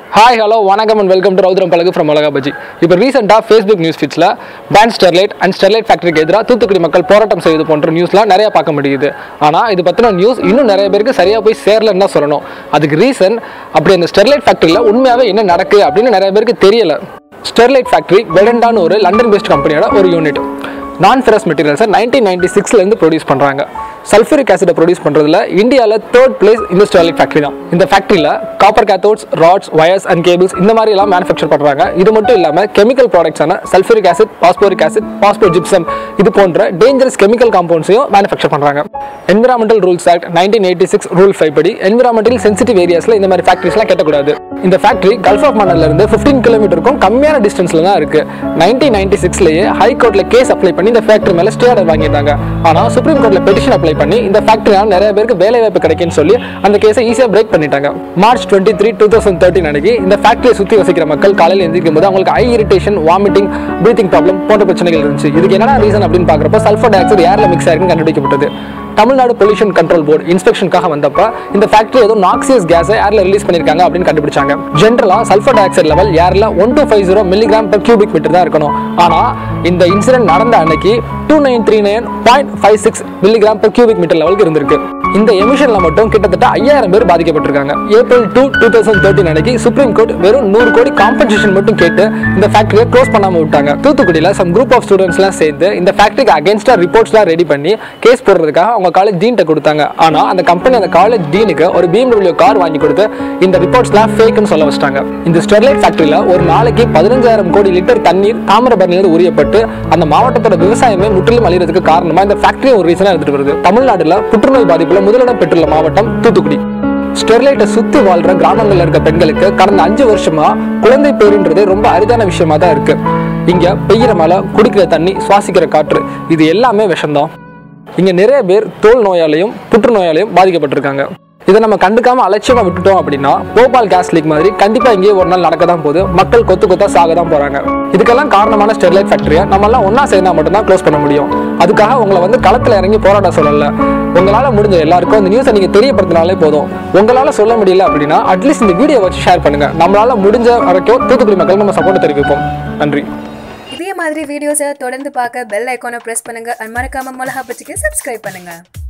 Hi, hello, vanakkam and welcome to Rowthiram from Molaga Bajji. இப்போ ரீசெண்டா Facebook news ஃபீட்ஸ்ல ban Sterlite and Sterlite ஃபேக்டரிக்கு எதிராக தூத்துக்குடி மக்கள் போராட்டம் செய்வது போன்ற நியூஸ்லாம் நிறைய பார்க்க முடியுது. ஆனா இது பத்தின நியூஸ் இன்னும் நிறைய பேருக்கு சரியா போய் சேரலன்னு தான் சொல்லணும். அதுக்கு ரீசன் அப்படி அந்த ஸ்டெர்லைட் ஃபேக்டரியில உண்மையாவே என்ன நடக்குது அப்படின்னு நிறைய பேருக்கு தெரியல. ஸ்டெர்லைட் ஃபேக்டரி வெடண்டான ஒரு லண்டன் பேஸ்ட் கம்பெனியோட ஒரு யூனிட். நான் ஃபெரஸ் மெட்டீரியல்ஸை 1996ல இருந்து ப்ரொடியூஸ் பண்றாங்க. சல்ஃபூரிக் ஆசிடை ப்ரொடியூஸ் பண்றதுல இந்தியாவில் 3rd place இந்த ஸ்டெர்லைட் ஃபேக்டரி தான். இந்த ஃபேக்டரியில் copper cathodes, rods, wires and cables இந்த மாதிரி எல்லாம் மேனுஃபேக்சர் பண்றாங்க. இது மட்டும் இல்லாமல் கெமிக்கல் ப்ராடக்ட்ஸான sulphuric acid, phosphoric acid, phosphogypsum இது போன்ற டேஞ்சரஸ் கெமிக்கல் காம்பவுண்ட்ஸையும் மேனுஃபேக்சர் பண்றாங்க. என்விரான்மெண்டல் ரூல்ஸ் ஆக்ட் 1986 ரூல் 5 படி என்விரான்மெண்டல் சென்சிட்டிவ் ஏரியாஸ்ல இந்த மாதிரி ஃபேக்டரிஸ்லாம் கட்டக்கூடாது. இந்த ஃபேக்டரி கல்ஃப் ஆஃப் மன்னார்ல இருந்து 15 கிலோமீட்டருக்கும் கம்மியான டிஸ்டன்ஸ்ல தான் இருக்கு. 1996லயே ஹை கோர்ட்ல கேஸ் அப்ளை பண்ணி இந்த ஃபேக்டரி மேல ஸ்டே ஆர்டர் வாங்கிட்டாங்க. ஆனா சுப்ரீம் கோர்ட்ல பெட்டிஷன் அப்ளை பண்ணி இந்த ஃபேக்டரியால நிறைய பேருக்கு வேலை வாய்ப்பு கிடைக்கும்னு சொல்லி அந்த கேஸை ஈஸியா பிரேக் பண்ணிட்டாங்க. மார்ச் 23, 2013 அன்னைக்கு இந்த ஃபேக்டரியை சுத்தி வசிக்கிற மக்கள் காலையில் எந்திரிக்கும் போது அவங்களுக்கு eye irritation, vomiting, breathing problem போன்ற பிரச்சனைகள் இருந்துச்சு. இதுக்கு என்னன்னா ரீசன் அப்படின்னு பாக்குறப்ப சல்ஃபர் டை ஆக்சைடு ஏர்ல மிக்ஸ் ஆயிருக்குன்னு கண்டுபிடிக்கப்பட்டது. தமிழ்நாடு பொல்யூஷன் கண்ட்ரோல் போர்டு இன்ஸ்பெக்ஷனுக்காக வந்தப்ப இந்த ஃபேக்டரி ஏதோ நாக்சியஸ் கேஸை ஏர்ல ரிலீஸ் பண்ணிருக்காங்க அப்படின்னு கண்டுபிடிச்சாங்க. ஜென்ரலா சல்ஃபர் டை ஆக்சைடு லெவல் ஏர்ல 1250 மில்லிகிராம் per cubic meter தான் இருக்கணும். ஆனா இந்த இன்சிடென்ட் நடந்த அன்னைக்கு 2939.56 மில்லிகிராம் per cubic meter லெவலுக்கு இருந்திருக்கு. இந்த எமிஷன்ல மட்டும் கிட்டத்தட்ட 5000 பேர் பாதிக்கப்பட்டிருக்காங்க. ஏப்ரல் 2, 2013 அன்னைக்கு சுப்ரீம் கோர்ட் வெறும் 100 கோடி காம்பன்சேஷன் மட்டும் கேட்டு இந்த ஃபேக்டரியை க்ளோஸ் பண்ணாம விட்டாங்க. தூத்துக்குடியில சம் குரூப் ஆஃப் ஸ்டூடெண்ட்ஸ்லாம் சேர்ந்து இந்த ஃபேக்டரிக்கு அகைன்ஸ்டா ரிப்போர்ட்ஸ்லாம் ரெடி பண்ணி கேஸ் போடுறதுக்காக அவங்க காலேஜ் டீன்ட்ட கொடுத்தாங்க. ஆனா அந்த கம்பெனி அந்த காலேஜ் டீனுக்கு ஒரு BMW கார் வாங்கி கொடுத்து இந்த ரிப்போர்ட்ஸ்லாம் ஃபேக்னு சொல்ல வச்சிட்டாங்க. இந்த ஸ்டெர்லைட் ஃபேக்டரியில ஒரு நாளைக்கு 15000 கோடி லிட்டர் தண்ணீர் தாமிரபரணியிலிருந்து உரியப்பட்டு அந்த மாவட்டத்தோட விவசாயமே முற்றிலும் அழியறதுக்கு காரணமா இந்த ஃபேக்டரி ஒரு ரீசனா எடுத்துட்டு வருது. தமிழ்நாடுல புற்றுநோய் பாதிப்புல முதலிடம் பெற்றுள்ள மாவட்டம் தூத்துக்குடி. ஸ்டெர்லைட்டை சுத்தி வாழ்ற கிராமங்கள்ல இருக்க பெண்களுக்கு கடந்த 5 வருஷமா குழந்தை பேருன்றது ரொம்ப அரிதான விஷயமா தான் இருக்கு. இங்க பெய்யற மழை, குடிக்கிற தண்ணி, சுவாசிக்கிற காற்று இது எல்லாமே விஷம்தான். இங்க நிறைய பேர் தோல் நோயாலையும் புற்றுநோயாலையும் பாதிக்கப்பட்டிருக்காங்க. இதை நம்ம கண்டுக்காம அலட்சியமா விட்டுட்டோம் அப்படின்னா போபால் கேஸ் லீக் மாதிரி கண்டிப்பா இங்கேயே ஒரு நாள் நடக்க தான் போகுது. மக்கள் கொத்து கொத்தா சாக தான் போறாங்க. இதுக்கெல்லாம் காரணமான ஸ்டெர்லைட் ஃபேக்டரியை நம்ம எல்லாம் ஒன்னா சேர்ந்தா மட்டும் தான் க்ளோஸ் பண்ண முடியும். அதுக்காக உங்களை களத்துல இறங்கி போராட சொல்லல. உங்களால முடிஞ்ச எல்லாருக்கும் இந்த நியூஸை நீங்க தெரியப்படுத்தினாலே போதும். உங்களால சொல்ல முடியல அப்படின்னா அட்லீஸ்ட் இந்த வீடியோ வச்சு ஷேர் பண்ணுங்க. நம்மளால முடிஞ்ச வரைக்கும் தூத்துக்குடி மக்கள் நம்ம சப்போர்ட் தெரிவிப்போம். நன்றி. இதே மாதிரி வீடியோஸை தொடர்ந்து பார்க்க பெல் ஐகானை பிரஸ் பண்ணுங்க. மறக்காம மொளகா பஜ்ஜிக்கு சப்ஸ்கிரைப் பண்ணுங்க.